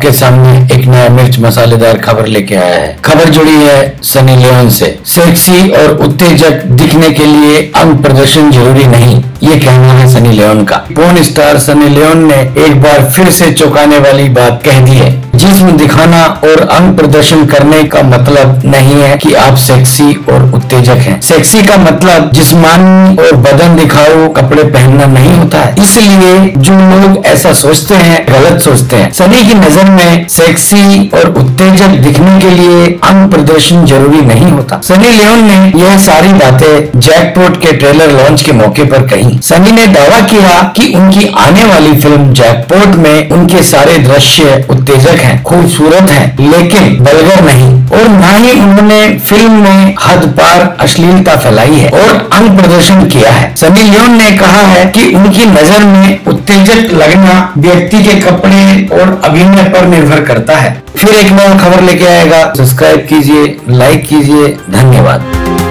आपके सामने एक नया मिर्च मसालेदार खबर लेके आया है। खबर जुड़ी है सनी लियोन से। सेक्सी और उत्तेजक दिखने के लिए अंग प्रदर्शन जरूरी नहीं, ये कहना है सनी लियोन का। पोर्न स्टार सनी लियोन ने एक बार फिर से चौंकाने वाली बात कह दी है। जिस्म दिखाना और अंग प्रदर्शन करने का मतलब नहीं है कि आप सेक्सी और उत्तेजक हैं। सेक्सी का मतलब जिस्मानी और बदन दिखाऊ कपड़े पहनना नहीं होता है। इसलिए जो लोग ऐसा सोचते हैं गलत सोचते हैं। सनी की नजर में सेक्सी और उत्तेजक दिखने के लिए अंग प्रदर्शन जरूरी नहीं होता। सनी लियोन ने यह सारी बातें जैकपॉट के ट्रेलर लॉन्च के मौके पर कही। सनी ने दावा किया कि उनकी आने वाली फिल्म जैकपॉट में उनके सारे दृश्य उत्तेजक हैं, खूबसूरत हैं, लेकिन वल्गर नहीं, और न ही उन्होंने फिल्म में हद पार अश्लीलता फैलाई है और अंग प्रदर्शन किया है। सनी लियोन ने कहा है कि उनकी नजर में उत्तेजक लगना व्यक्ति के कपड़े और अभिनय पर निर्भर करता है। फिर एक नया खबर लेके आएगा। सब्सक्राइब कीजिए, लाइक कीजिए। धन्यवाद।